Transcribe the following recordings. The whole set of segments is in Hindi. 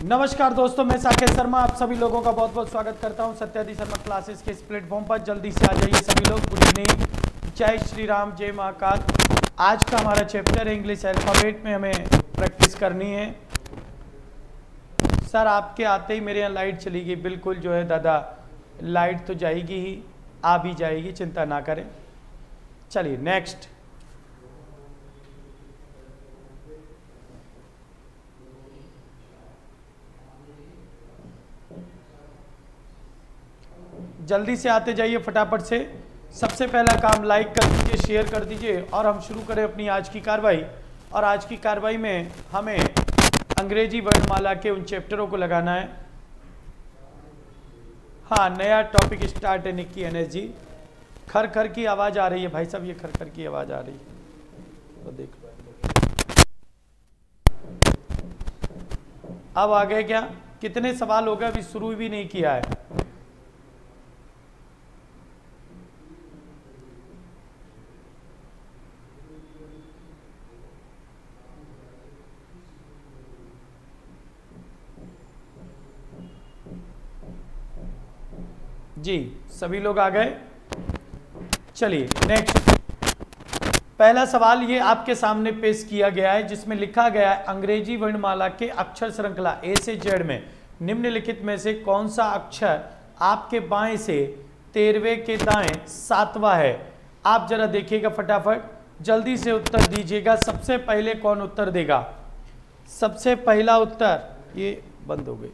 नमस्कार दोस्तों, मैं साकेत शर्मा आप सभी लोगों का बहुत बहुत स्वागत करता हूं सत्यादि शर्मा क्लासेस के इस प्लेटफॉर्म पर। जल्दी से आ जाइए सभी लोग। गुड इवनिंग, जय श्री राम, जय महाकाल। आज का हमारा चैप्टर है इंग्लिश अल्फाबेट में हमें प्रैक्टिस करनी है। सर आपके आते ही मेरे यहाँ लाइट चली गई। बिल्कुल जो है दादा, लाइट तो जाएगी ही, आ भी जाएगी, चिंता ना करें। चलिए नेक्स्ट। जल्दी से आते जाइए फटाफट से। सबसे पहला काम लाइक कर दीजिए, शेयर कर दीजिए और हम शुरू करें अपनी आज की कार्रवाई। और आज की कार्रवाई में हमें अंग्रेजी वर्णमाला के उन चैप्टरों को लगाना है। हाँ, नया टॉपिक स्टार्ट है। निक्की एनएस जी, खर खर की आवाज़ आ रही है भाई साहब, ये खर खर की आवाज़ आ रही है तो देख लो। अब आ गए क्या? कितने सवाल हो गए? अभी शुरू भी नहीं किया है। जी सभी लोग आ गए। चलिए नेक्स्ट। पहला सवाल ये आपके सामने पेश किया गया है जिसमें लिखा गया है अंग्रेजी वर्णमाला के अक्षर श्रृंखला ए से जेड में निम्नलिखित में से कौन सा अक्षर आपके बाएं से 13वें के दाएं 7वां है। आप जरा देखिएगा फटाफट, जल्दी से उत्तर दीजिएगा। सबसे पहले कौन उत्तर देगा? सबसे पहला उत्तर, ये बंद हो गई,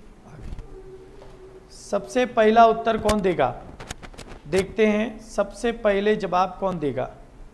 सबसे पहला उत्तर कौन देगा? देखते हैं सबसे पहले जवाब कौन देगा।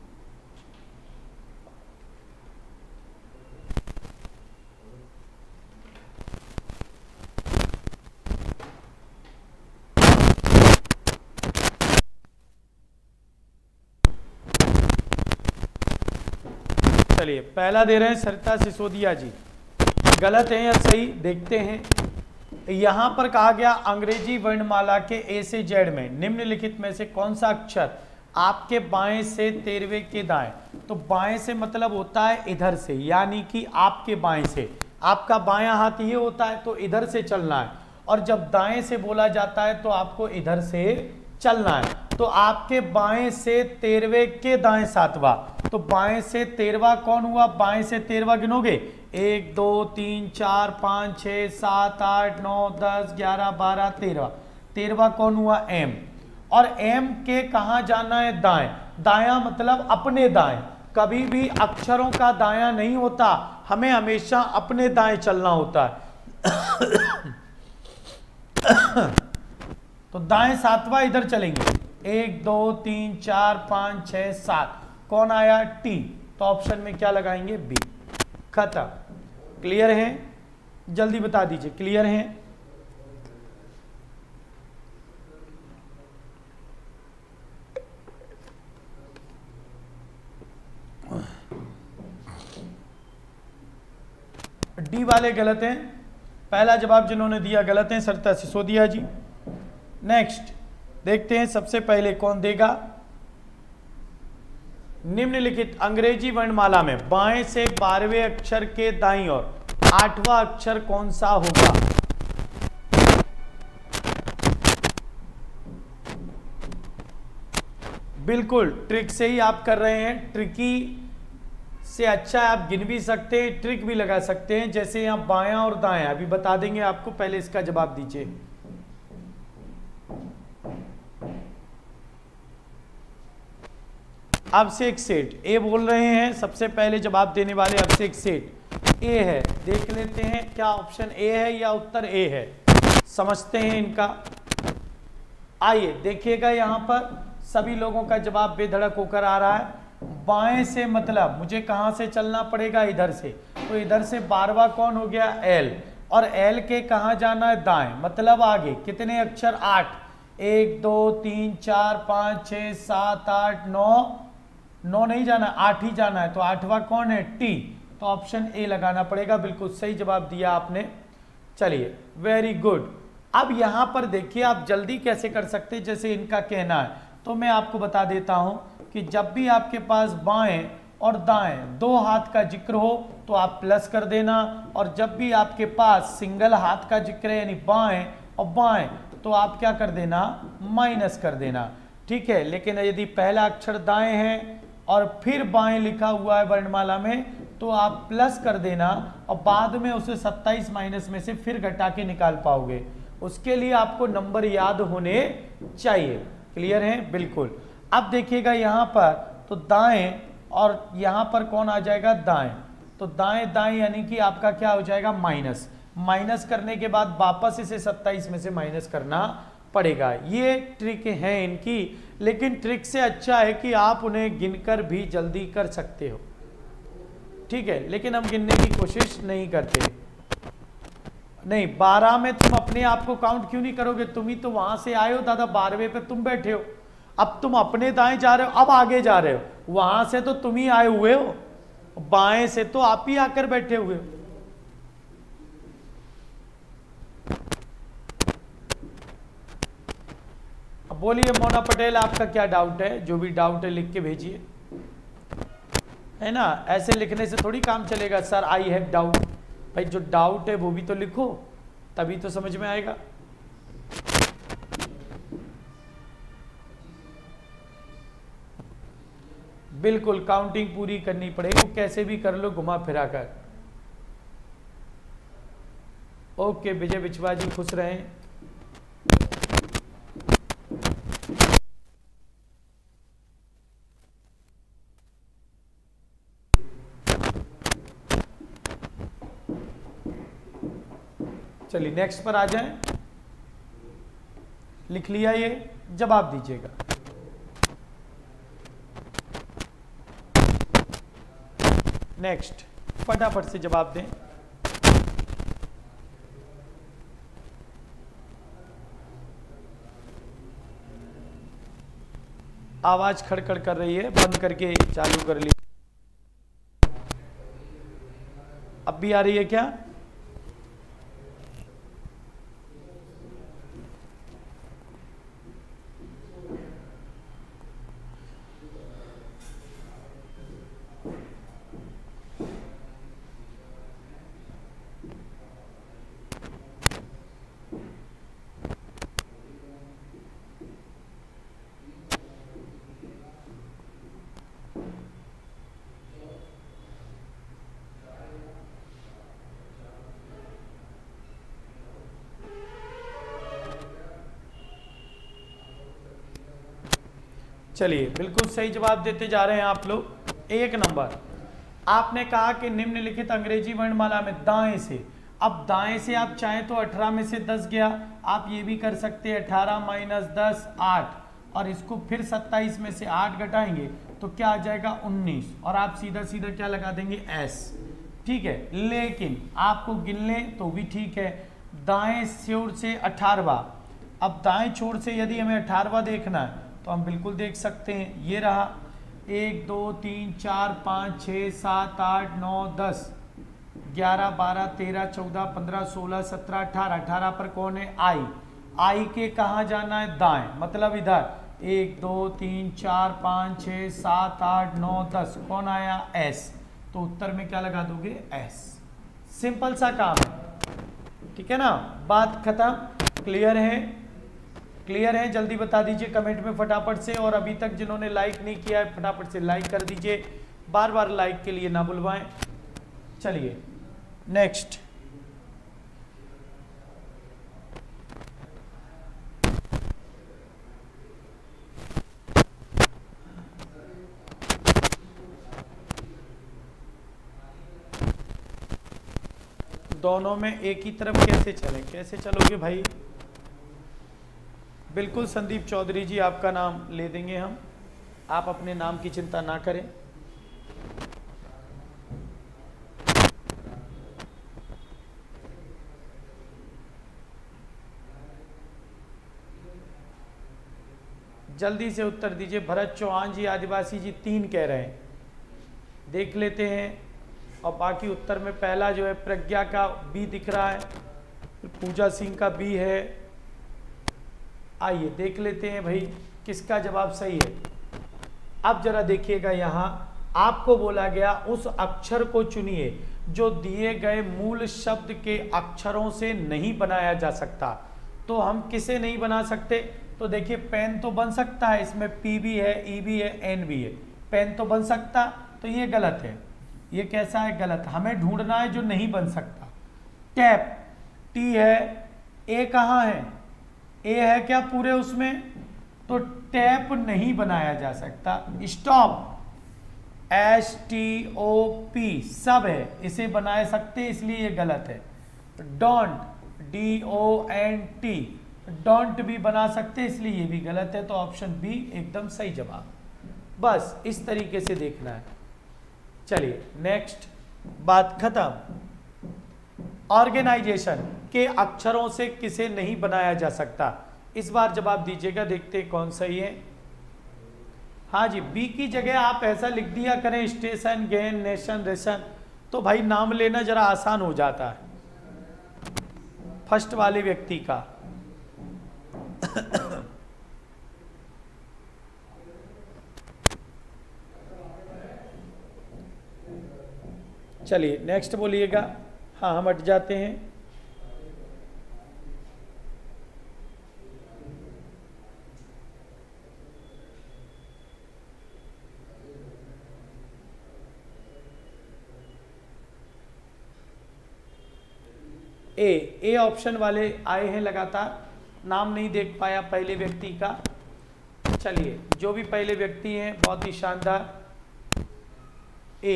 चलिए पहला दे रहे हैं सरिता सिसोदिया जी। गलत है या सही देखते हैं। यहां पर कहा गया अंग्रेजी वर्णमाला के ए से जेड में निम्नलिखित में से कौन सा अक्षर आपके बाएं से 13वें के दाएं। तो बाएं से मतलब होता है इधर से, यानी कि आपके बाएं से। आपका बायां हाथ ये होता है तो इधर से चलना है, और जब दाएं से बोला जाता है तो आपको इधर से चलना है। तो आपके बाएं से 13वें के दाएं 7वां। तो बाएं से 13वां कौन हुआ? बाएं से 13वां गिनोगे? 1 2 3 4 5 6 7 8 9 10 11 12 13। 13वां कौन हुआ? एम। और एम के कहाँ जाना है? दाएं। दायां मतलब अपने दाएं। कभी भी अक्षरों का दायां नहीं होता, हमें हमेशा अपने दाएं चलना होता है। तो दाएं 7वां इधर चलेंगे। 1 2 3 4 5 6 7 कौन आया? टी। तो ऑप्शन में क्या लगाएंगे? बी। खत्म। क्लियर है? जल्दी बता दीजिए क्लियर है? डी वाले गलत हैं। पहला जवाब जिन्होंने दिया गलत है सरिता सिसोदिया जी। नेक्स्ट देखते हैं सबसे पहले कौन देगा। निम्नलिखित अंग्रेजी वर्णमाला में बाएं से 12वें अक्षर के दाईं ओर 8वां अक्षर कौन सा होगा? बिल्कुल ट्रिक से ही आप कर रहे हैं। ट्रिकी से अच्छा है, आप गिन भी सकते हैं, ट्रिक भी लगा सकते हैं। जैसे यहां बायां और दायां अभी बता देंगे आपको, पहले इसका जवाब दीजिए। अभिषेक सेठ ए बोल रहे हैं। सबसे पहले जवाब देने वाले अभिषेक सेठ ए है। देख लेते हैं क्या ऑप्शन ए है या उत्तर ए है, समझते हैं इनका। आइए देखिएगा, यहां पर सभी लोगों का जवाब बेधड़क होकर आ रहा है। बाएं से मतलब मुझे कहां से चलना पड़ेगा? इधर से। तो इधर से 12वां कौन हो गया? एल। और एल के कहां जाना है? दाएं। मतलब आगे कितने अक्षर? 8। 1 2 3 4 5 6 7 8 9 नहीं जाना, 8 ही जाना है। तो 8वां कौन है? टी। तो ऑप्शन ए लगाना पड़ेगा। बिल्कुल सही जवाब दिया आपने। चलिए वेरी गुड। अब यहां पर देखिए आप जल्दी कैसे कर सकते हैं, जैसे इनका कहना है तो मैं आपको बता देता हूं कि जब भी आपके पास बाएं और दाएं, दो हाथ का जिक्र हो तो आप प्लस कर देना, और जब भी आपके पास सिंगल हाथ का जिक्र है यानी बाएं और बाएं तो आप क्या कर देना, माइनस कर देना। ठीक है, लेकिन यदि पहला अक्षर दाएं है और फिर बाएं लिखा हुआ है वर्णमाला में तो आप प्लस कर देना, और बाद में उसे 27 माइनस में से फिर घटा के निकाल पाओगे। उसके लिए आपको नंबर याद होने चाहिए। क्लियर है? बिल्कुल। अब देखिएगा यहाँ पर तो दाएं और यहाँ पर कौन आ जाएगा, दाएं, तो दाएं दाएं यानी कि आपका क्या हो जाएगा, माइनस। माइनस करने के बाद वापस इसे 27 में से माइनस करना पड़ेगा। ये ट्रिक है इनकी, लेकिन ट्रिक से अच्छा है कि आप उन्हें गिनकर भी जल्दी कर सकते हो। ठीक है, लेकिन हम गिनने की कोशिश नहीं करते। नहीं, 12 में तुम अपने आप को काउंट क्यों नहीं करोगे, तुम ही तो वहां से आए हो दादा, 12वें पे तुम बैठे हो। अब तुम अपने दाएं जा रहे हो, अब आगे जा रहे हो, वहां से तो तुम ही आए हुए हो, बाएं से तो आप ही आकर बैठे हुए हो। अब बोलिए मोना पटेल, आपका क्या डाउट है? जो भी डाउट है लिख के भेजिए, है ना। ऐसे लिखने से थोड़ी काम चलेगा, सर आई हैव डाउट। भाई जो डाउट है वो भी तो लिखो, तभी तो समझ में आएगा। बिल्कुल, काउंटिंग पूरी करनी पड़ेगी, वो कैसे भी कर लो घुमा फिरा कर। ओके विजय बिचवा जी, खुश रहें। चलिए नेक्स्ट पर आ जाएं। लिख लिया, ये जवाब दीजिएगा। नेक्स्ट, फटाफट से जवाब दें। आवाज खड़खड़ कर रही है, बंद करके चालू कर ली। अब भी आ रही है क्या? चलिए बिल्कुल सही जवाब देते जा रहे हैं आप लोग। एक नंबर, आपने कहा कि निम्नलिखित अंग्रेजी वर्णमाला में दाएं से, अब दाएं से आप चाहें तो 18 में से 10 गया, आप ये भी कर सकते हैं 18 माइनस 10 8, और इसको फिर 27 में से 8 घटाएंगे तो क्या आ जाएगा 19, और आप सीधा सीधा क्या लगा देंगे एस। ठीक है, लेकिन आपको गिन लें तो भी ठीक है। दाएं छोर से 18वां, अब दाएं छोर से यदि हमें 18वां देखना है तो हम बिल्कुल देख सकते हैं, ये रहा 1 2 3 4 5 6 7 8 9 10 11 12 13 14 15 16 17 18, 18 पर कौन है, आई। आई के कहाँ जाना है, दाएं, मतलब इधर 1 2 3 4 5 6 7 8 9 10, कौन आया, एस। तो उत्तर में क्या लगा दोगे, एस। सिंपल सा काम है, ठीक है ना, बात खत्म। क्लियर है? क्लियर है? जल्दी बता दीजिए कमेंट में फटाफट से, और अभी तक जिन्होंने लाइक नहीं किया है फटाफट से लाइक कर दीजिए, बार बार लाइक के लिए ना बुलवाएं। चलिए नेक्स्ट, दोनों में एक ही तरफ कैसे चलें, कैसे चलोगे भाई? बिल्कुल संदीप चौधरी जी, आपका नाम ले देंगे हम, आप अपने नाम की चिंता ना करें। जल्दी से उत्तर दीजिए। भरत चौहान जी, आदिवासी जी 3 कह रहे हैं, देख लेते हैं। और बाकी उत्तर में पहला जो है प्रज्ञा का बी दिख रहा है, पूजा सिंह का बी है। आइए देख लेते हैं भाई किसका जवाब सही है। अब जरा देखिएगा यहाँ आपको बोला गया उस अक्षर को चुनिए जो दिए गए मूल शब्द के अक्षरों से नहीं बनाया जा सकता। तो हम किसे नहीं बना सकते? तो देखिए पेन तो बन सकता है, इसमें पी भी है, ई भी है, एन भी है, पेन तो बन सकता, तो ये गलत है। ये कैसा है? गलत। हमें ढूंढना है जो नहीं बन सकता। टैप, टी है, ए कहाँ है? ए है क्या पूरे उसमें? तो टैप नहीं बनाया जा सकता। Stop, S T O P सब है, इसे बना सकते, इसलिए ये गलत है। Don't, D O N T, don't भी बना सकते, इसलिए ये भी गलत है। तो ऑप्शन बी एकदम सही जवाब। बस इस तरीके से देखना है। चलिए नेक्स्ट, बात खत्म। ऑर्गेनाइजेशन के अक्षरों से किसे नहीं बनाया जा सकता? इस बार जवाब दीजिएगा, देखते हैं कौन सही है। हाँ जी, बी की जगह आप ऐसा लिख दिया करें, स्टेशन, गेन, नेशन, रेशन, तो भाई नाम लेना जरा आसान हो जाता है फर्स्ट वाले व्यक्ति का। चलिए नेक्स्ट बोलिएगा। हाँ, हम हट जाते हैं। ए ऑप्शन वाले आए हैं लगातार, नाम नहीं देख पाया पहले व्यक्ति का। चलिए, जो भी पहले व्यक्ति हैं बहुत ही शानदार। ए,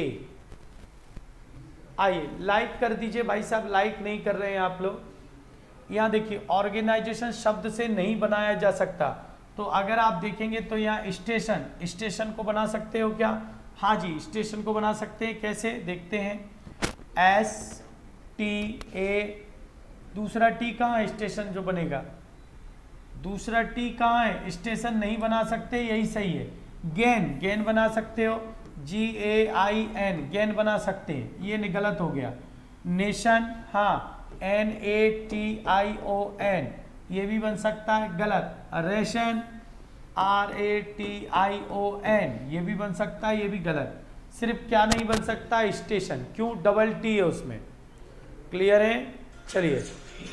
आइए लाइक कर दीजिए भाई साहब, लाइक नहीं कर रहे हैं आप लोग। यहाँ देखिए ऑर्गेनाइजेशन शब्द से नहीं बनाया जा सकता, तो अगर आप देखेंगे तो यहाँ स्टेशन, स्टेशन को बना सकते हो क्या? हाँ जी, स्टेशन को बना सकते हैं। कैसे देखते हैं, एस टी ए, दूसरा टी कहाँ है? स्टेशन जो बनेगा, दूसरा टी कहाँ है? स्टेशन नहीं बना सकते, यही सही है। गेन, गेन बना सकते हो, जी ए आई एन, गेन बना सकते हैं, ये गलत हो गया। नेशन, हाँ, N A T I O N, ये भी बन सकता है, गलत। Ration, R A T I O N, ये भी बन सकता है, ये भी गलत। सिर्फ क्या नहीं बन सकता? स्टेशन, क्यों? डबल टी है उसमें। क्लियर है? चलिए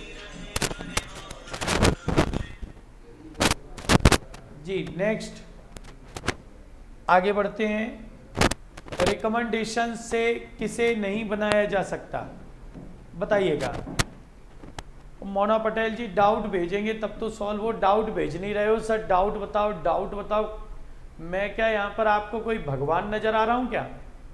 जी नेक्स्ट आगे बढ़ते हैं। रिकमेंडेशन से किसे नहीं बनाया जा सकता? बताइएगा। मोना पटेल जी डाउट भेजेंगे तब तो सॉल्व हो, डाउट भेज नहीं रहे हो सर। डाउट बताओ, डाउट बताओ। मैं क्या यहाँ पर आपको कोई भगवान नजर आ रहा हूँ क्या?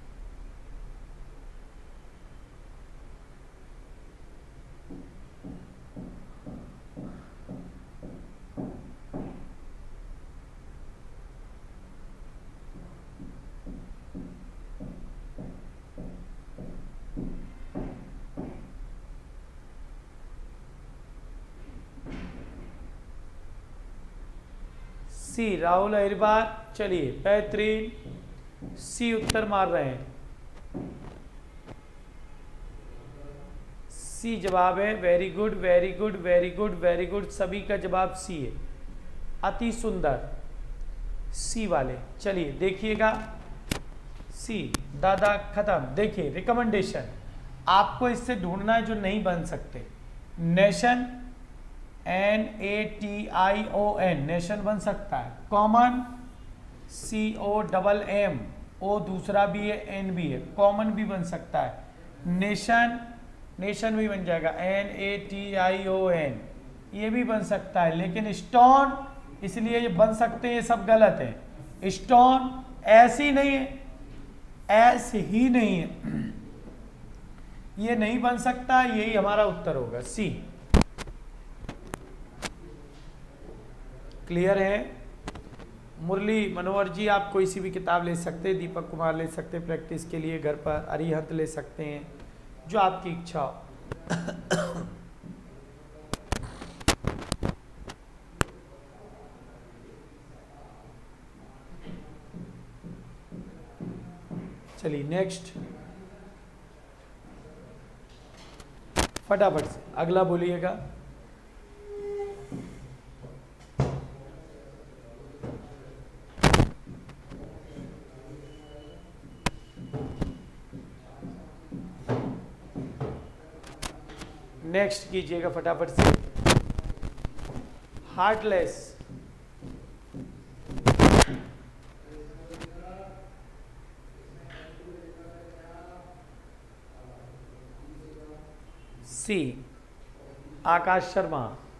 सी, राहुल अहिरबार, चलिए बेहतरीन, सी उत्तर मार रहे हैं। सी जवाब है। Very good, very good, very good, very good, सभी का जवाब सी है। अति सुंदर, सी वाले। चलिए देखिएगा, सी, दादा खत्म। देखिए रिकमेंडेशन आपको इससे ढूंढना है जो नहीं बन सकते। Nation, N A T I O N, nation बन सकता है। Common, C O double M, O दूसरा भी है, एन भी है, कॉमन भी बन सकता है। नेशन, नेशन भी बन जाएगा, N A T I O N, ये भी बन सकता है। लेकिन स्टोन, इसलिए ये बन सकते हैं, ये सब गलत है। स्टोन ऐसी नहीं है, ऐसे ही नहीं है, ये नहीं बन सकता, यही हमारा उत्तर होगा, सी। क्लियर है? मुरली मनोहर जी आप कोई सी भी किताब ले सकते हैं, दीपक कुमार ले सकते हैं प्रैक्टिस के लिए घर पर, अरिहंत ले सकते हैं, जो आपकी इच्छा हो। चलिए नेक्स्ट, फटाफट से अगला बोलिएगा। नेक्स्ट कीजिएगा फटाफट से। हार्टलेस, सी आकाश शर्मा,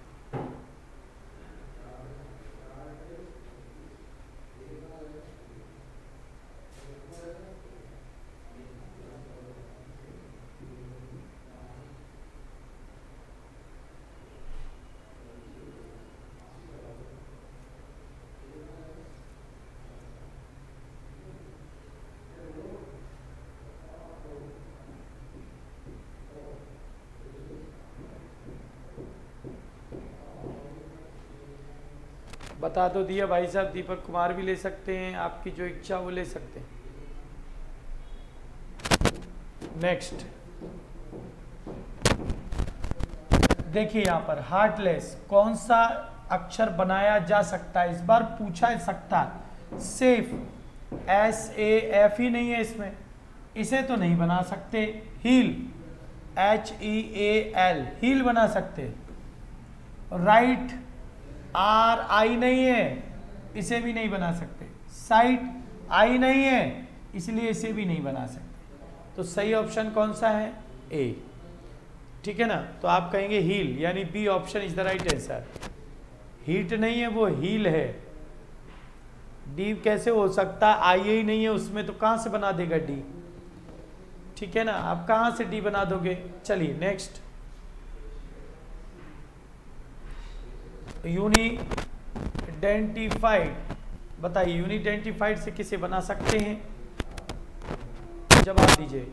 बता दो दिया भाई साहब। दीपक कुमार भी ले सकते हैं, आपकी जो इच्छा वो ले सकते हैं। नेक्स्ट देखिए यहाँ पर हार्टलेस कौन सा अक्षर बनाया जा सकता है, इस बार पूछा सकता है। सेफ, SAF ही नहीं है इसमें, इसे तो नहीं बना सकते। हील, HEAL, हील बना सकते। राइट, RI नहीं है, इसे भी नहीं बना सकते। साइट, I नहीं है, इसलिए इसे भी नहीं बना सकते। तो सही ऑप्शन कौन सा है? A, ठीक है ना। तो आप कहेंगे हील, यानी B option is the right answer. Heat नहीं है, वो हील है। डी कैसे हो सकता है? I ही नहीं है उसमें, तो कहां से बना देगा डी? ठीक है ना, आप कहां से डी बना दोगे? चलिए नेक्स्ट, यूनिडेंटिफाइड, बताइए यूनिडेंटिफाइड से किसे बना सकते हैं? जवाब दीजिए।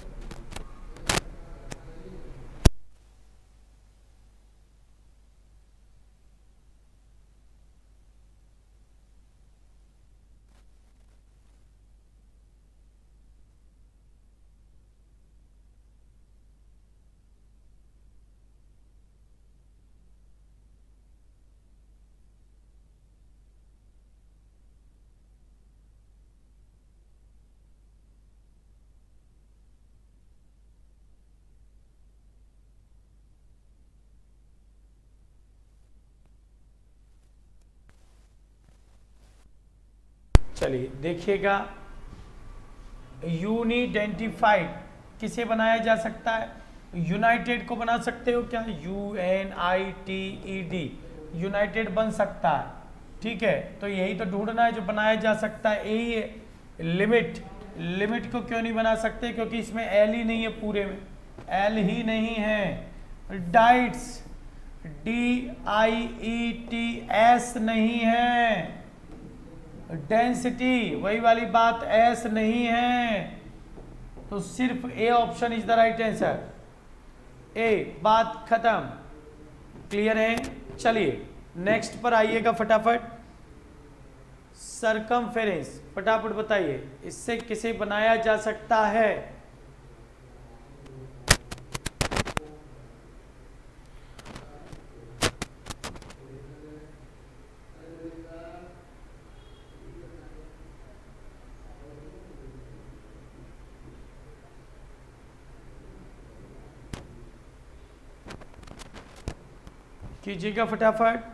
चलिए देखिएगा, यूनिडेंटिफाइड किसे बनाया जा सकता है? यूनाइटेड को बना सकते हो क्या? UNITED, यूनाइटेड बन सकता है। ठीक है, तो यही तो ढूंढना है जो बनाया जा सकता है, यही है। लिमिट, लिमिट को क्यों नहीं बना सकते? क्योंकि इसमें L ही नहीं है, पूरे में L ही नहीं है। डाइट्स, DIETS नहीं है। डेंसिटी, वही वाली बात, S नहीं है। तो सिर्फ A option is the right answer. A, बात खत्म। क्लियर है? चलिए नेक्स्ट पर आइएगा फटाफट। सरकमफेरेंस, फटाफट बताइए इससे किसे बनाया जा सकता है? कीजिएगा फटाफट।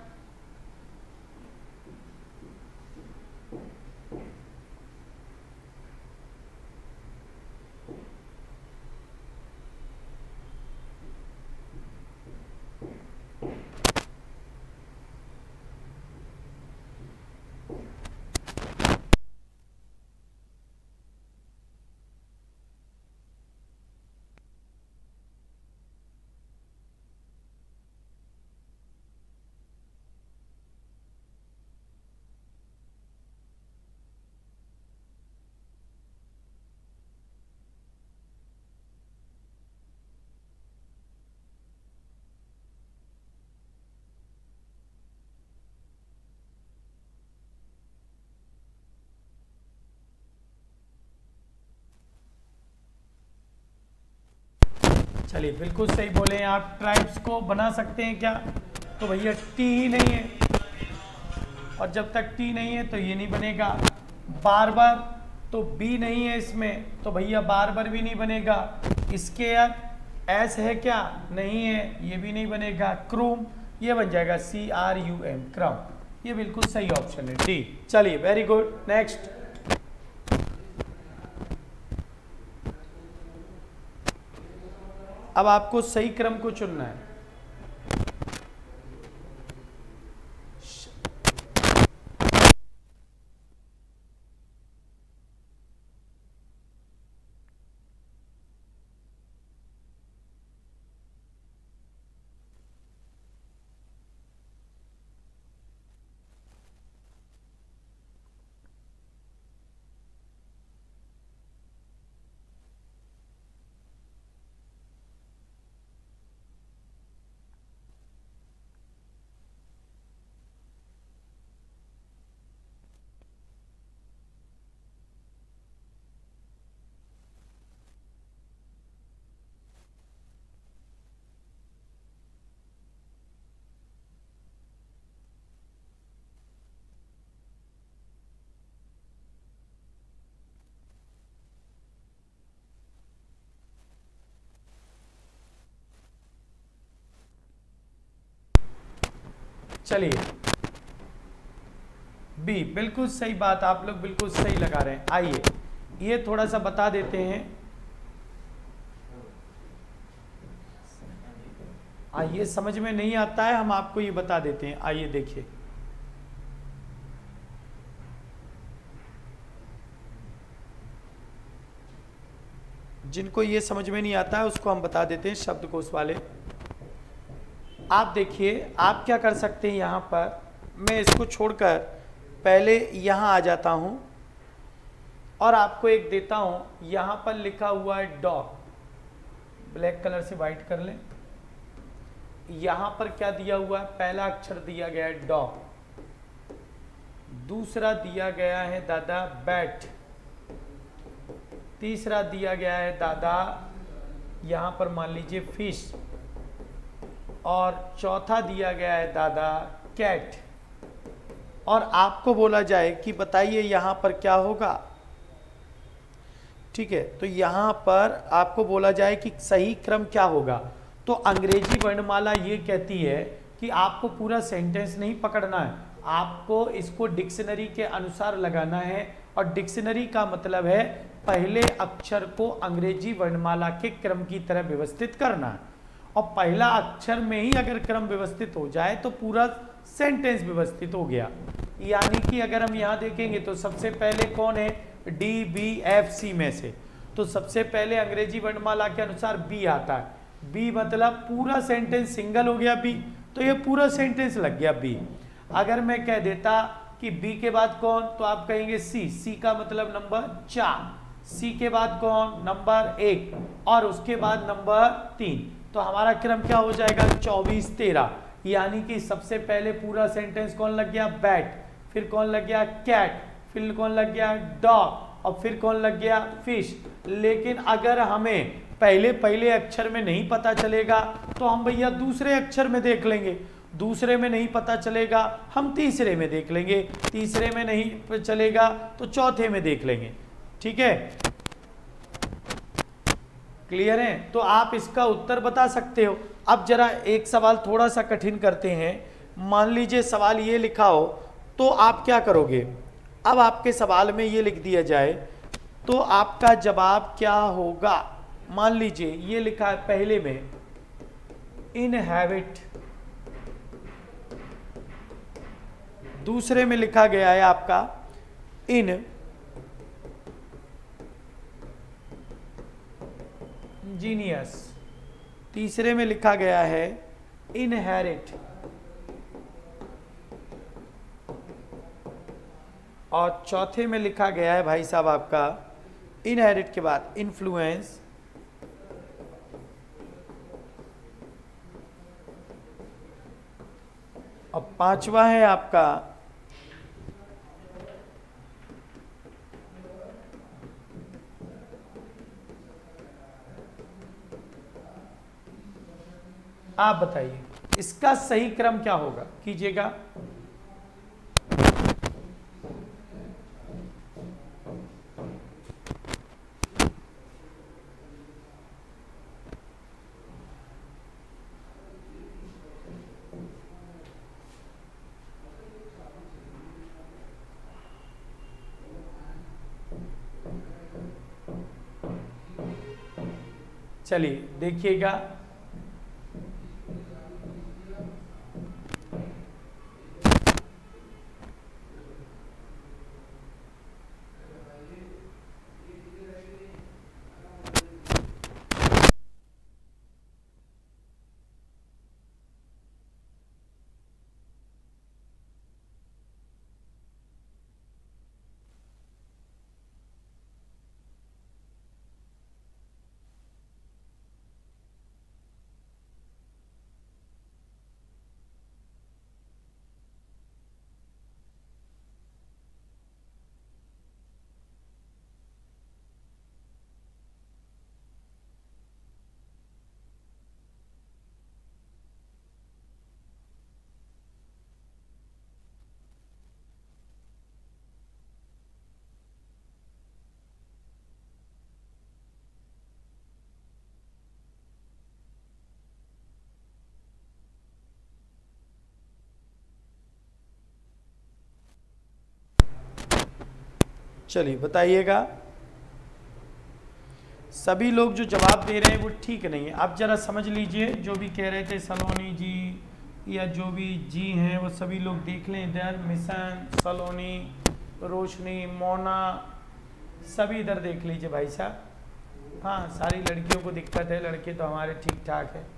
चलिए बिल्कुल सही बोले हैं आप। ट्राइब्स को बना सकते हैं क्या? तो भैया टी ही नहीं है, और जब तक टी नहीं है तो ये नहीं बनेगा। बारबर, तो बी नहीं है इसमें, तो भैया बारबर भी नहीं बनेगा। स्केयर, एस है क्या? नहीं है, ये भी नहीं बनेगा। क्रूम, ये बन जाएगा CRUM, क्रम। ये बिल्कुल सही ऑप्शन है, डी। चलिए, वेरी गुड। नेक्स्ट, अब आपको सही क्रम को चुनना है। चलिए, बी, बिल्कुल सही बात, आप लोग बिल्कुल सही लगा रहे हैं। आइए, ये थोड़ा सा बता देते हैं। आइए, समझ में नहीं आता है, हम आपको ये बता देते हैं। आइए देखिए, जिनको ये समझ में नहीं आता है उसको हम बता देते हैं, शब्दकोश वाले। आप देखिए, आप क्या कर सकते हैं, यहाँ पर मैं इसको छोड़कर पहले यहाँ आ जाता हूँ और आपको एक देता हूँ। यहाँ पर लिखा हुआ है डॉग, ब्लैक कलर से वाइट कर लें। यहाँ पर क्या दिया हुआ है? पहला अक्षर दिया गया है डॉग, दूसरा दिया गया है दादा बैट, तीसरा दिया गया है दादा यहाँ पर मान लीजिए फिश, और चौथा दिया गया है दादा कैट। और आपको बोला जाए कि बताइए यहाँ पर क्या होगा। ठीक है, तो यहाँ पर आपको बोला जाए कि सही क्रम क्या होगा, तो अंग्रेजी वर्णमाला ये कहती है कि आपको पूरा सेंटेंस नहीं पकड़ना है, आपको इसको डिक्शनरी के अनुसार लगाना है। और डिक्शनरी का मतलब है पहले अक्षर को अंग्रेजी वर्णमाला के क्रम की तरह व्यवस्थित करना है। और पहला अक्षर में ही अगर क्रम व्यवस्थित हो जाए तो पूरा सेंटेंस व्यवस्थित हो गया। यानी कि अगर हम यहाँ देखेंगे तो सबसे पहले कौन है? डी, बी, एफ, सी में से तो सबसे पहले अंग्रेजी वर्णमाला के अनुसार बी आता है। बी मतलब पूरा सेंटेंस सिंगल हो गया बी, तो ये पूरा सेंटेंस लग गया बी। अगर मैं कह देता कि बी के बाद कौन, तो आप कहेंगे सी, सी का मतलब नंबर 4, सी के बाद कौन? नंबर 1, और उसके बाद नंबर 3। तो हमारा क्रम क्या हो जाएगा? 24, 13। यानी कि सबसे पहले पूरा सेंटेंस कौन लग गया? बैट, फिर कौन लग गया? कैट, फिर कौन लग गया? डॉग, और फिर कौन लग गया? फिश। लेकिन अगर हमें पहले अक्षर में नहीं पता चलेगा तो हम भैया दूसरे अक्षर में देख लेंगे, दूसरे में नहीं पता चलेगा हम तीसरे में देख लेंगे, तीसरे में नहीं चलेगा तो चौथे में देख लेंगे। ठीक है, क्लियर है? तो आप इसका उत्तर बता सकते हो। अब जरा एक सवाल थोड़ा सा कठिन करते हैं। मान लीजिए सवाल ये लिखा हो तो आप क्या करोगे? अब आपके सवाल में ये लिख दिया जाए तो आपका जवाब क्या होगा? मान लीजिए ये लिखा है पहले में इनहैबिट, दूसरे में लिखा गया है आपका इन, जीनियस, तीसरे में लिखा गया है इनहेरिट, और चौथे में लिखा गया है भाई साहब आपका इनहेरिट के बाद इन्फ्लुएंस, और पांचवा है आपका आप बताइए इसका सही क्रम क्या होगा? कीजिएगा। चलिए देखिएगा, चलिए बताइएगा। सभी लोग जो जवाब दे रहे हैं वो ठीक नहीं है। आप जरा समझ लीजिए, जो भी कह रहे थे सलोनी जी या जो भी जी हैं वो सभी लोग देख लें इधर। मिशन, सलोनी, रोशनी, मोना, सभी इधर देख लीजिए भाई साहब। हाँ, सारी लड़कियों को दिक्कत है, लड़के तो हमारे ठीक ठाक है।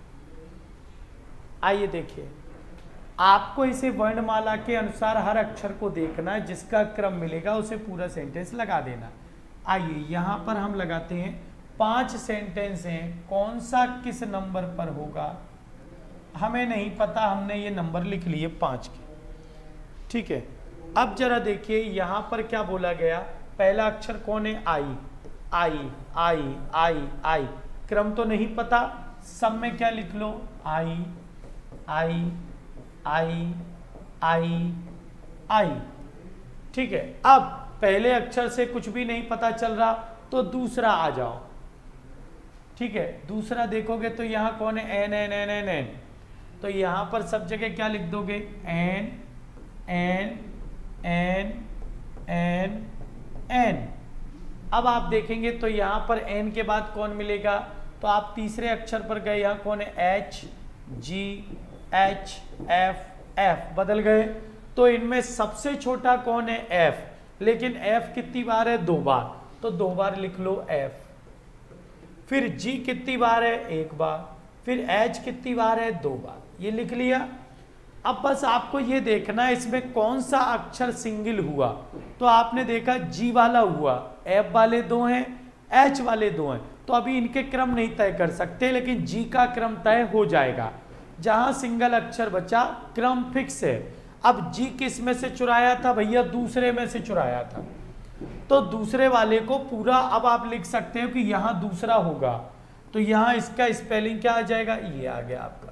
आइए देखिए, आपको इसे वर्णमाला के अनुसार हर अक्षर को देखना है, जिसका क्रम मिलेगा उसे पूरा सेंटेंस लगा देना। आइए यहाँ पर हम लगाते हैं 5 सेंटेंस हैं, कौन सा किस नंबर पर होगा हमें नहीं पता, हमने ये नंबर लिख लिए 5 के, ठीक है। अब जरा देखिए यहाँ पर क्या बोला गया, पहला अक्षर कौन है, आई। आई आई आई आई, क्रम तो नहीं पता, सब में क्या लिख लो, आई आई आई आई आई, ठीक है। अब पहले अक्षर से कुछ भी नहीं पता चल रहा तो दूसरा आ जाओ, ठीक है। दूसरा देखोगे तो यहाँ कौन है, N N N N N, तो यहाँ पर सब जगह क्या लिख दोगे, N N N N N. अब आप देखेंगे तो यहाँ पर एन के बाद कौन मिलेगा, तो आप तीसरे अक्षर पर गए, यहाँ कौन है, H G H F F, बदल गए। तो इनमें सबसे छोटा कौन है, एफ, लेकिन एफ कितनी बार है, 2 बार, तो 2 बार लिख लो एफ। फिर जी कितनी बार है, 1 बार। फिर एच कितनी बार है, 2 बार, ये लिख लिया। अब बस आपको ये देखना है इसमें कौन सा अक्षर सिंगल हुआ, तो आपने देखा जी वाला हुआ, एफ वाले 2 हैं, एच वाले 2 हैं, तो अभी इनके क्रम नहीं तय कर सकते, लेकिन जी का क्रम तय हो जाएगा। जहां सिंगल अक्षर बचा क्रम फिक्स है। अब जी किस में से चुराया था भैया, दूसरे में से चुराया था, तो दूसरे वाले को पूरा अब आप लिख सकते हो कि यहाँ दूसरा होगा, तो यहाँ इसका स्पेलिंग क्या आ जाएगा, ये आ गया आपका।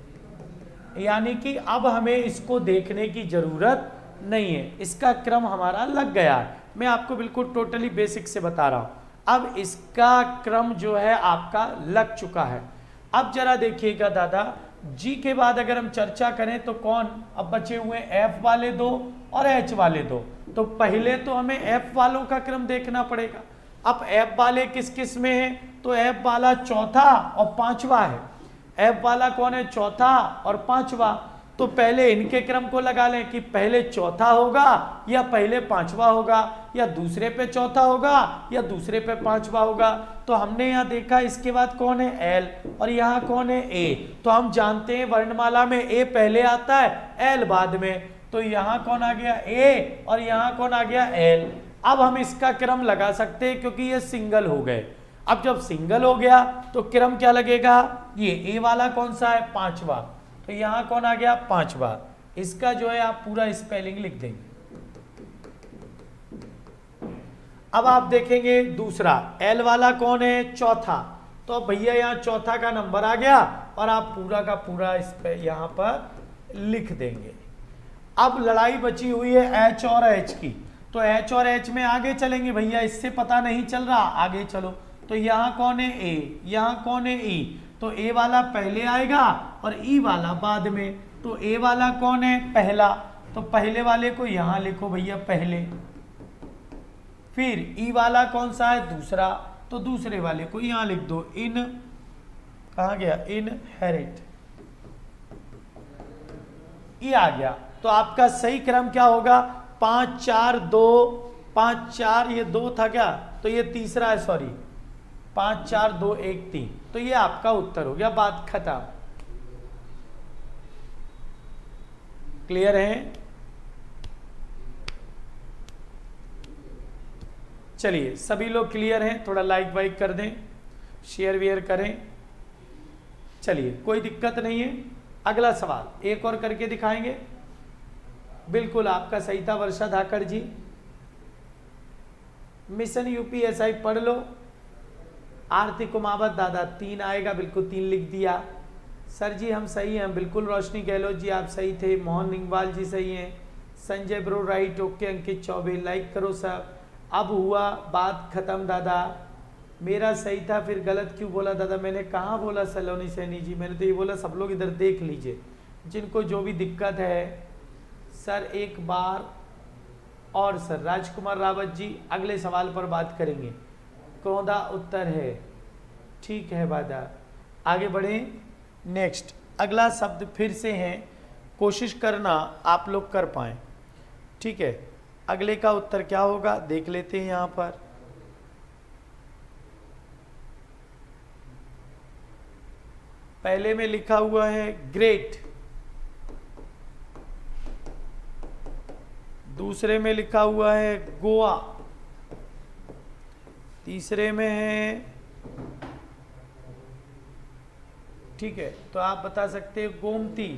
यानी कि अब हमें इसको देखने की जरूरत नहीं है, इसका क्रम हमारा लग गया है। मैं आपको बिल्कुल टोटली बेसिक से बता रहा हूं, अब इसका क्रम जो है आपका लग चुका है। अब जरा देखिएगा दादा, जी के बाद अगर हम चर्चा करें तो कौन अब बचे हुए, एफ वाले 2 और एच वाले 2, तो पहले तो हमें एफ वालों का क्रम देखना पड़ेगा। अब एफ वाले किस किस में है, तो एफ वाला चौथा और 5वां है। एफ वाला कौन है, चौथा और 5वां, तो पहले इनके क्रम को लगा लें कि पहले चौथा होगा या पहले 5वां होगा, या दूसरे पे चौथा होगा या दूसरे पे 5वां होगा। तो हमने यहाँ देखा इसके बाद कौन है, एल, और यहाँ कौन है, ए, तो हम जानते हैं वर्णमाला में ए पहले आता है, एल बाद में, तो यहाँ कौन आ गया, ए, और यहाँ कौन आ गया, एल। अब हम इसका क्रम लगा सकते हैं क्योंकि ये सिंगल हो गए। अब जब सिंगल हो गया तो क्रम क्या लगेगा, ये ए वाला कौन सा है, 5वां, तो यहाँ कौन आ गया, 5वां। इसका जो है आप पूरा स्पेलिंग लिख देंगे। अब आप देखेंगे दूसरा, एल वाला कौन है, चौथा, तो भैया यहाँ चौथा का नंबर आ गया और आप पूरा का पूरा इस पे यहाँ पर लिख देंगे। अब लड़ाई बची हुई है एच और एच की, तो एच और एच में आगे चलेंगे भैया, इससे पता नहीं चल रहा, आगे चलो। तो यहाँ कौन है, ए, यहाँ कौन है, ई, तो ए वाला पहले आएगा और ई वाला बाद में, तो ए वाला कौन है, पहला, तो पहले वाले को यहाँ लिखो भैया पहले। फिर ई वाला कौन सा है, दूसरा, तो दूसरे वाले को यहाँ लिख दो इन कहाँ गया, इनहेरिट, ये आ गया। तो आपका सही क्रम क्या होगा, 5 4 2, 5 4, ये 2 था क्या, तो ये तीसरा है, सॉरी 5 4 2 1 3, तो ये आपका उत्तर हो गया, बात खत्म। क्लियर है? चलिए सभी लोग क्लियर हैं, थोड़ा लाइक वाइक कर दें, शेयर वेयर करें। चलिए कोई दिक्कत नहीं है। अगला सवाल एक और करके दिखाएंगे। बिल्कुल आपका सही था वर्षा धाकड़ जी। मिशन यूपीएसआई पढ़ लो। आरती कुमावत दादा 3 आएगा, बिल्कुल 3 लिख दिया। सर जी हम सही हैं, बिल्कुल। रोशनी गहलोत जी आप सही थे। मोहन निंगवाल जी सही हैं। Sanjay bro right, okay. Ankit Choubey like करो सब। अब हुआ बात खत्म दादा, मेरा सही था फिर गलत क्यों बोला दादा? मैंने कहाँ बोला सलोनी सैनी जी, मैंने तो ये बोला सब लोग इधर देख लीजिए जिनको जो भी दिक्कत है। सर एक बार और सर राजकुमार रावत जी अगले सवाल पर बात करेंगे। क्रोधा उत्तर है, ठीक है बादा। आगे बढ़ें। नेक्स्ट अगला शब्द फिर से है, कोशिश करना आप लोग कर पाएँ, ठीक है। अगले का उत्तर क्या होगा देख लेते हैं। यहाँ पर पहले में लिखा हुआ है ग्रेट, दूसरे में लिखा हुआ है गोवा, तीसरे में है, ठीक है, तो आप बता सकते हैं गोमती,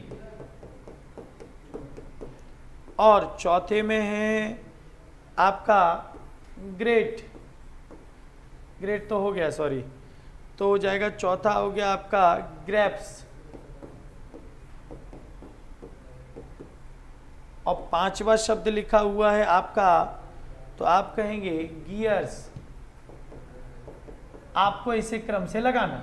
और चौथे में है आपका ग्रेट। ग्रेट तो हो गया, सॉरी, तो हो जाएगा चौथा हो गया आपका ग्रेप्स, और 5वां शब्द लिखा हुआ है आपका, तो आप कहेंगे गियर्स। आपको इसे क्रम से लगाना।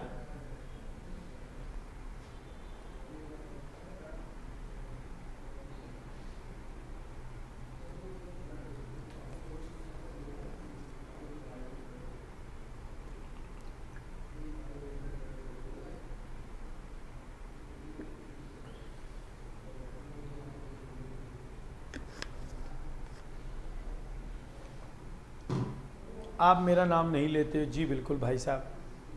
आप मेरा नाम नहीं लेते जी? बिल्कुल भाई साहब,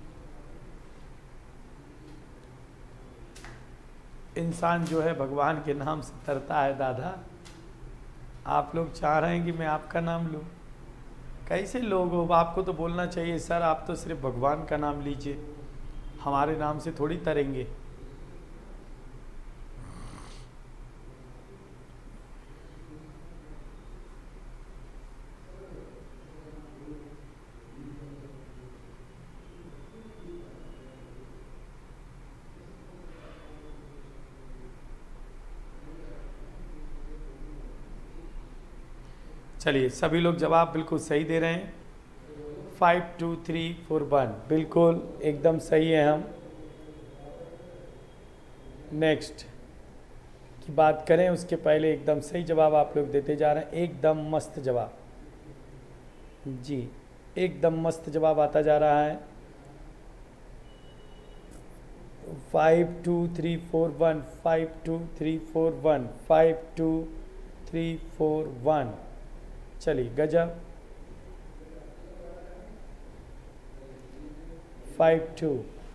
इंसान जो है भगवान के नाम से तरता है दादा। आप लोग चाह रहे हैं कि मैं आपका नाम लूं? कैसे लोग हो? आपको तो बोलना चाहिए सर आप तो सिर्फ भगवान का नाम लीजिए, हमारे नाम से थोड़ी तरेंगे। चलिए सभी लोग जवाब बिल्कुल सही दे रहे हैं। 5 2 3 4 1 बिल्कुल एकदम सही है। हम नेक्स्ट की बात करें उसके पहले एकदम सही जवाब आप लोग देते जा रहे हैं, एकदम मस्त जवाब जी, एकदम मस्त जवाब आता जा रहा है। 5 2 3 4 1 5 2 3 4 1 5 2 3 4 1। चलिए गजब। 5 2।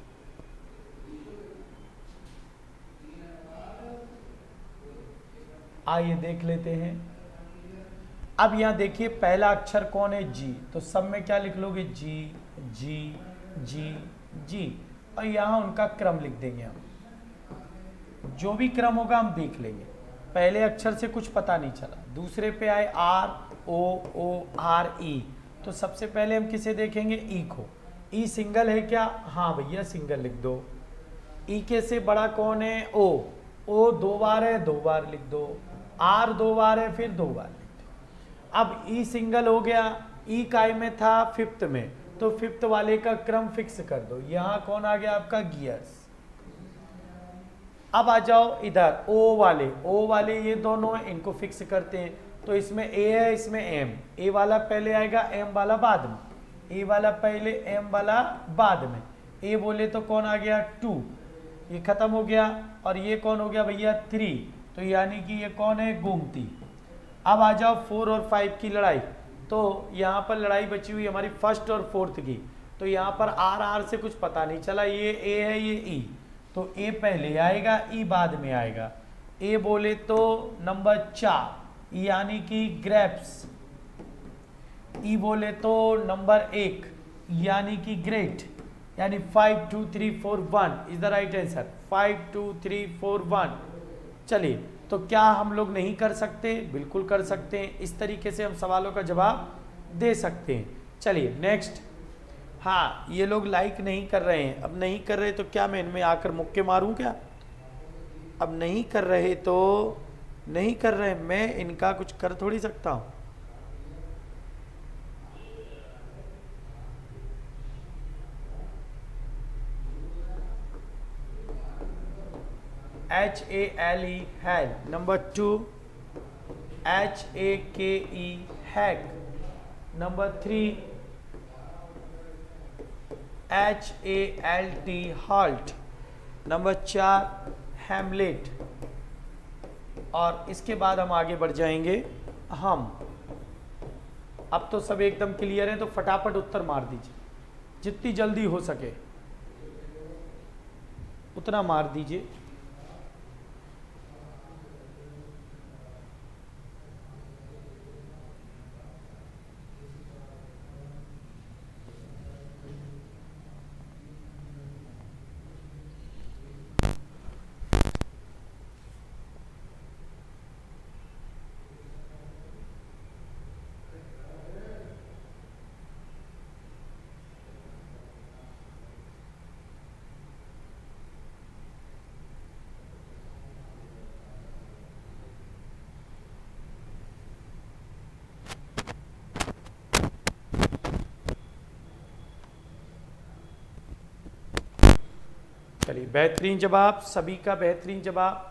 आइए देख लेते हैं। अब यहां देखिए पहला अक्षर कौन है? जी, तो सब में क्या लिख लोगे? जी जी जी जी, और यहां उनका क्रम लिख देंगे हम। जो भी क्रम होगा हम देख लेंगे। पहले अक्षर से कुछ पता नहीं चला, दूसरे पे आए R O O R E, तो सबसे पहले हम किसे देखेंगे? ई को। ई सिंगल है क्या? हाँ भैया सिंगल लिख दो। ई के से बड़ा कौन है? ओ। ओ 2 बार है, 2 बार लिख दो। आर 2 बार है, फिर 2 बार लिख दो। अब ई सिंगल हो गया, ई काय में था? 5th में, तो 5th वाले का क्रम फिक्स कर दो। यहां कौन आ गया आपका? गियर्स। अब आ जाओ इधर ओ वाले, ओ वाले ये दोनों हैं, इनको फिक्स करते हैं। तो इसमें ए है, इसमें एम, ए वाला पहले आएगा, एम वाला बाद में, ए वाला पहले, एम वाला बाद में। ए बोले तो कौन आ गया 2, ये खत्म हो गया। और ये कौन हो गया भैया 3, तो यानी कि ये कौन है गोमती। अब आ जाओ 4 और 5 की लड़ाई। तो यहाँ पर लड़ाई बची हुई हमारी फर्स्ट और फोर्थ की। तो यहाँ पर आर से कुछ पता नहीं चला, ये ए है ये ई, तो ए पहले आएगा ई बाद में आएगा। ए बोले तो नंबर 4 यानी कि ग्रेप्स, ई बोले तो नंबर 1 यानी कि ग्रेट, यानी 5 2 3 4 1 इज द राइट आंसर। 5 2 3 4 1। चलिए, तो क्या हम लोग नहीं कर सकते? बिल्कुल कर सकते हैं। इस तरीके से हम सवालों का जवाब दे सकते हैं। चलिए नेक्स्ट। हाँ, ये लोग लाइक नहीं कर रहे हैं। अब नहीं कर रहे तो क्या मैं इनमें आकर मुक्के मारूं क्या? अब नहीं कर रहे तो नहीं कर रहे, मैं इनका कुछ कर थोड़ी सकता हूं। HALE hale. Number 2 HAKE hack. Number 3 HALT halt। Number 4 hamlet. और इसके बाद हम आगे बढ़ जाएंगे हम। अब तो सब एकदम क्लियर है, तो फटाफट उत्तर मार दीजिए, जितनी जल्दी हो सके उतना मार दीजिए। चलिए, बेहतरीन जवाब, सभी का बेहतरीन जवाब।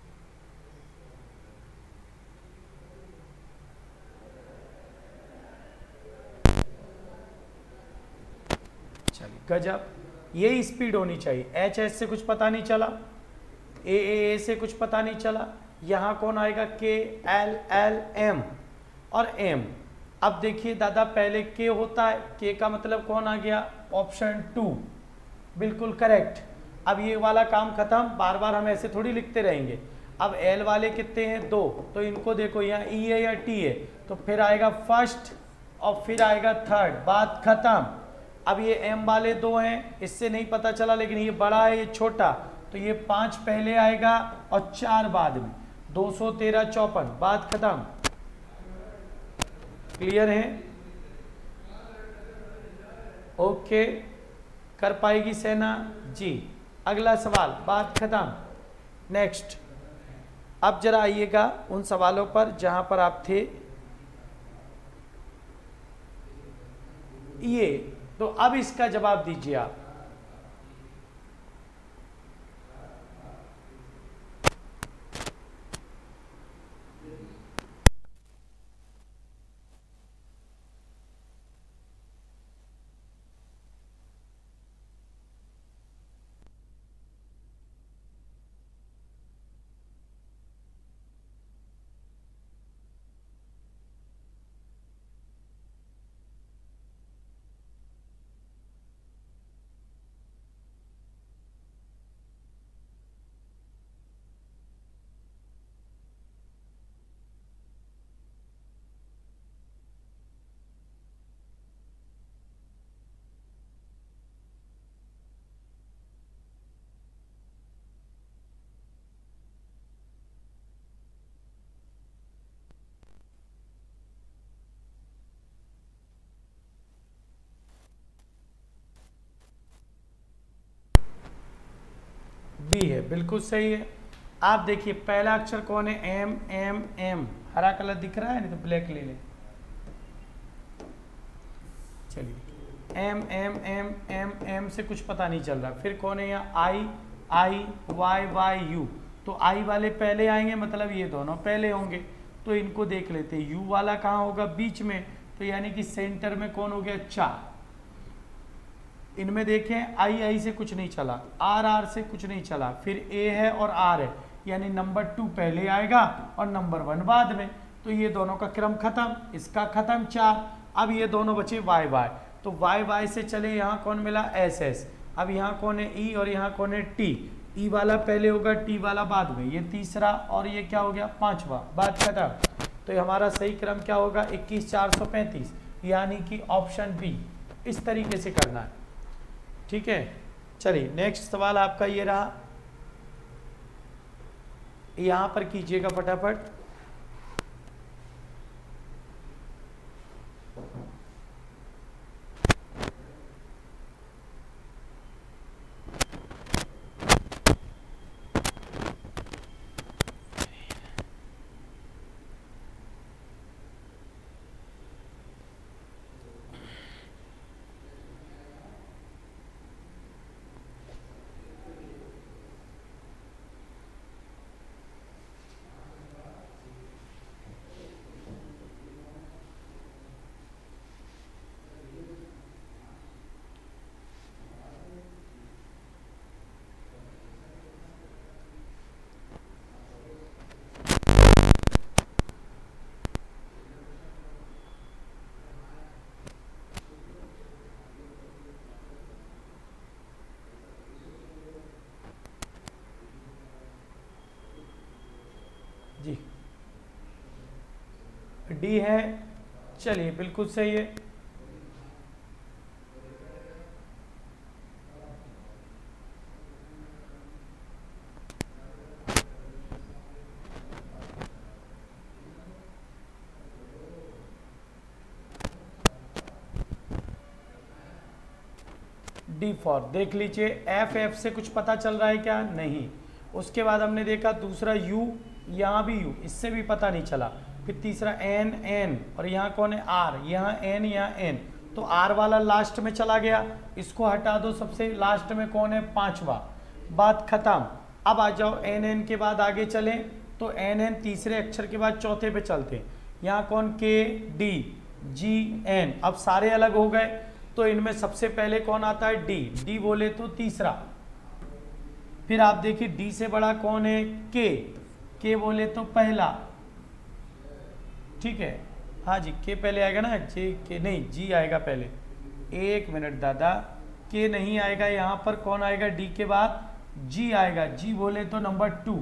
चलिए गजब, यही स्पीड होनी चाहिए। एच से कुछ पता नहीं चला, ए से कुछ पता नहीं चला। यहाँ कौन आएगा? के एल एल एम और एम। अब देखिए दादा, पहले के होता है, के का मतलब कौन आ गया? ऑप्शन 2, बिल्कुल करेक्ट। अब ये वाला काम खत्म, बार बार हम ऐसे थोड़ी लिखते रहेंगे। अब एल वाले कितने हैं? 2, तो इनको देखो, यहाँ ई है या टी है, तो फिर आएगा फर्स्ट और फिर आएगा थर्ड, बात खत्म। अब ये एम वाले 2 हैं, इससे नहीं पता चला, लेकिन ये बड़ा है ये छोटा, तो ये 5 पहले आएगा और 4 बाद में। 213 54, बात खत्म। क्लियर है? ओके, कर पाएगी सेना जी। अगला सवाल, बात खत्म। नेक्स्ट। अब जरा आइएगा उन सवालों पर जहां पर आप थे। ये तो अब इसका जवाब दीजिए आप। बी है, बिल्कुल सही है। आप देखिए पहला अक्षर कौन है? M M M. हरा कलर दिख रहा है, नहीं तो ब्लैक ले ले। चलिए, M M M M M से कुछ पता नहीं चल रहा। फिर कौन है यहाँ? I I Y Y U. तो आई वाले पहले आएंगे, मतलब ये दोनों पहले होंगे। तो इनको देख लेते हैं, यू वाला कहाँ होगा? बीच में, तो यानी कि सेंटर में कौन हो गया? 4। इनमें देखें आई आई से कुछ नहीं चला, आर आर से कुछ नहीं चला, फिर ए है और आर है, यानी नंबर 2 पहले आएगा और नंबर 1 बाद में। तो ये दोनों का क्रम खत्म, इसका खत्म 4। अब ये दोनों बचे वाई वाई, तो वाई वाई से चले, यहाँ कौन मिला एस एस। अब यहाँ कौन है ई और यहाँ कौन है टी। ई वाला पहले होगा, टी वाला बाद में, ये तीसरा और ये क्या हो गया 5वां, बात खत्म। तो हमारा सही क्रम क्या होगा 21435, यानी कि ऑप्शन बी। इस तरीके से करना है, ठीक है। चलिए नेक्स्ट सवाल आपका ये रहा, यहां पर कीजिएगा फटाफट। जी डी है, चलिए बिल्कुल सही है। डी फॉर, देख लीजिए एफ एफ से कुछ पता चल रहा है क्या, नहीं। उसके बाद हमने देखा दूसरा यू, यहाँ भी यू, इससे भी पता नहीं चला। फिर तीसरा एन एन, और यहाँ कौन है आर, यहाँ एन यहाँ एन, तो आर वाला लास्ट में चला गया, इसको हटा दो। सबसे लास्ट में कौन है 5वां, बात खत्म। अब आ जाओ एन एन के बाद आगे चलें, तो एन एन तीसरे अक्षर के बाद चौथे पे चलते हैं। यहाँ कौन के डी जी एन, अब सारे अलग हो गए, तो इनमें सबसे पहले कौन आता है डी, डी बोले तो तीसरा। फिर आप देखिए डी से बड़ा कौन है के बोले तो पहला, ठीक है। हाँ जी के पहले आएगा ना, जे के नहीं जी आएगा पहले। एक मिनट दादा, के नहीं आएगा, यहाँ पर कौन आएगा डी के बाद जी आएगा, जी बोले तो नंबर 2,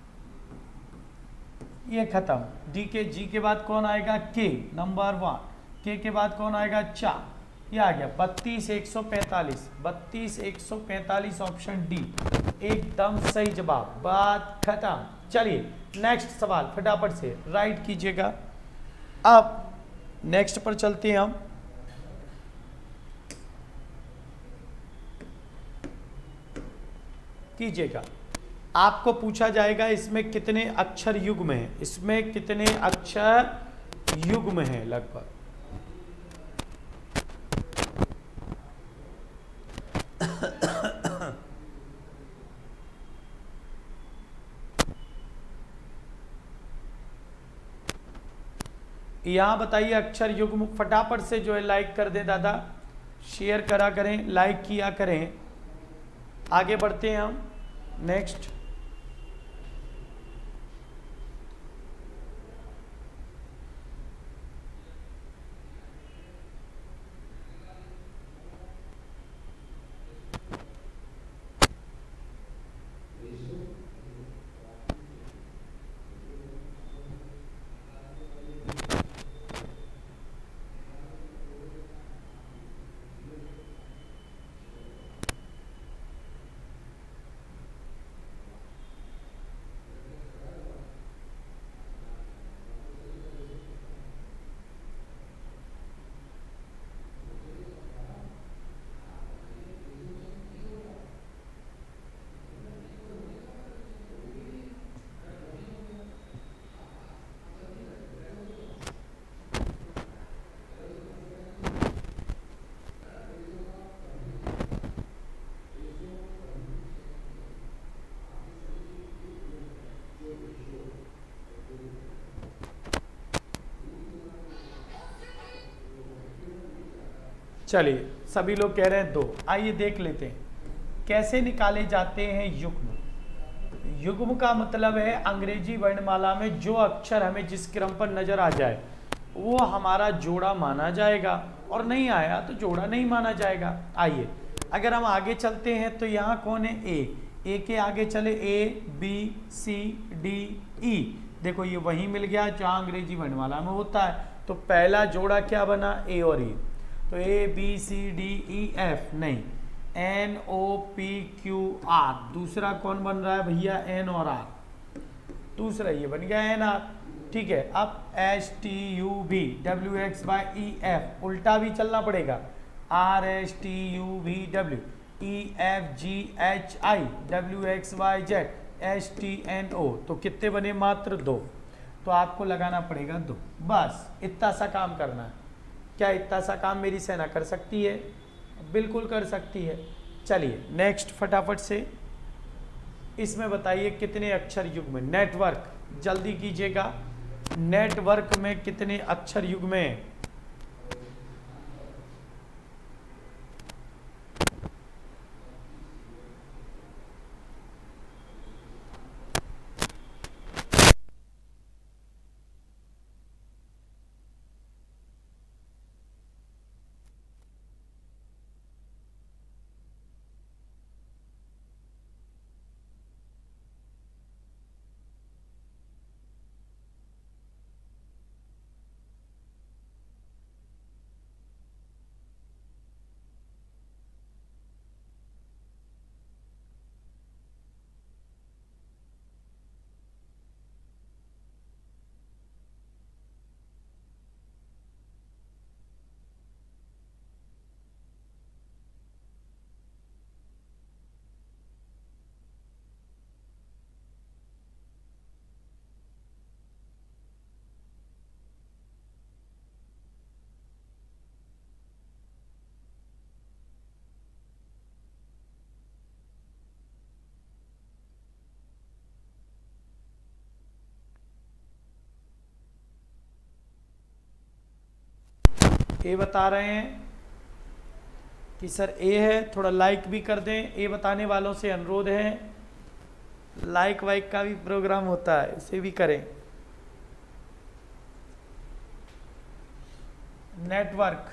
ये खत्म। डी के जी के बाद कौन आएगा के नंबर 1, के के बाद कौन आएगा 4, ये आ गया 32145, 32145 ऑप्शन डी एकदम सही जवाब, बात खत्म। चलिए नेक्स्ट सवाल फटाफट से राइट कीजिएगा। अब नेक्स्ट पर चलते हैं हम। कीजिएगा, आपको पूछा जाएगा इसमें कितने अक्षर युग्म हैं, इसमें कितने अक्षर युग्म हैं लगभग। यहाँ बताइए अक्षर युग्म, फटाफट से जो है लाइक कर दें दादा, शेयर करा करें, लाइक किया करें। आगे बढ़ते हैं हम नेक्स्ट। चलिए सभी लोग कह रहे हैं 2। आइए देख लेते हैं कैसे निकाले जाते हैं युग्म। युग्म का मतलब है अंग्रेजी वर्णमाला में जो अक्षर हमें जिस क्रम पर नजर आ जाए वो हमारा जोड़ा माना जाएगा, और नहीं आया तो जोड़ा नहीं माना जाएगा। आइए अगर हम आगे चलते हैं तो यहाँ कौन है, ए के आगे चले ए बी सी डी ई, देखो ये वही मिल गया जहाँ अंग्रेजी वर्णमाला में होता है। तो पहला जोड़ा क्या बना, ए और ई, तो A B C D E F नहीं, N O P Q R. दूसरा कौन बन रहा है भैया, एन और आर, दूसरा ये बन गया एन आर। ठीक है, अब S T U V W X Y E F, उल्टा भी चलना पड़ेगा, R S T U V W E F G H I W X Y Z S T N O. तो कितने बने, मात्र 2। तो आपको लगाना पड़ेगा 2, बस इतना सा काम करना है। क्या इतना सा काम मेरी सेना कर सकती है, बिल्कुल कर सकती है। चलिए नेक्स्ट फटाफट से इसमें बताइए कितने अक्षर युग्म में, नेटवर्क जल्दी कीजिएगा, नेटवर्क में कितने अक्षर युग्म हैं। ए बता रहे हैं कि सर ए है, थोड़ा लाइक भी कर दें। ए बताने वालों से अनुरोध है, लाइक वाइक का भी प्रोग्राम होता है, इसे भी करें। नेटवर्क,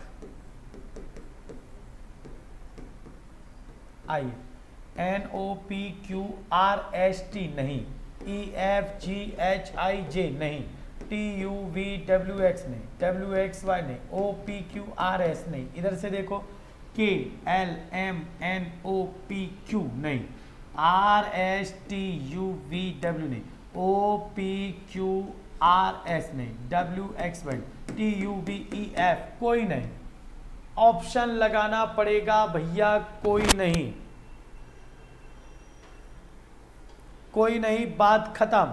आइए, N O P Q R S T नहीं, E F G H I J नहीं, T U V W X नहीं, डब्ल्यू एक्स वाई नहीं, O P Q R S नहीं। इधर से देखो, K L M N O P Q नहीं, R S T U V W नहीं, O P Q R S नहीं, W X Y, T U V E F कोई नहीं। ऑप्शन लगाना पड़ेगा भैया, कोई नहीं, कोई नहीं, बात खत्म।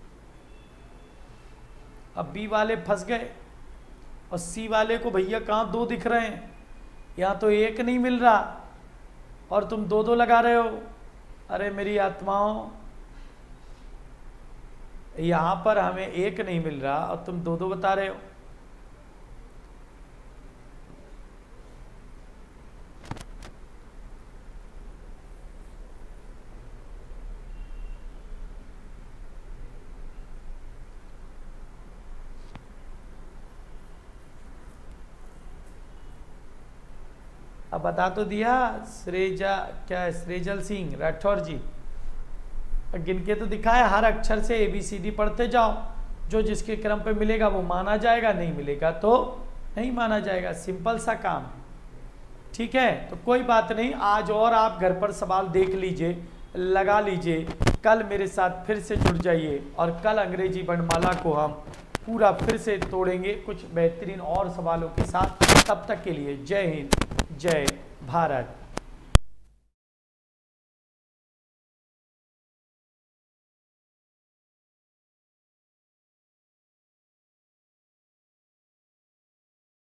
अब बी वाले फंस गए और सी वाले को भैया कहाँ 2 दिख रहे हैं, यहाँ तो 1 नहीं मिल रहा और तुम 2-2 लगा रहे हो। अरे मेरी आत्माओं, यहाँ पर हमें 1 नहीं मिल रहा और तुम 2-2 बता रहे हो। अब बता तो दिया, श्रेजा क्या है, श्रेजल सिंह राठौर जी, गिन के तो दिखाया, हर अक्षर से ABCD पढ़ते जाओ, जो जिसके क्रम पे मिलेगा वो माना जाएगा, नहीं मिलेगा तो नहीं माना जाएगा, सिंपल सा काम। ठीक है, तो कोई बात नहीं, आज और आप घर पर सवाल देख लीजिए, लगा लीजिए, कल मेरे साथ फिर से जुड़ जाइए और कल अंग्रेजी वर्णमाला को हम पूरा फिर से तोड़ेंगे कुछ बेहतरीन और सवालों के साथ। तब तक के लिए जय हिंद, जय भारत।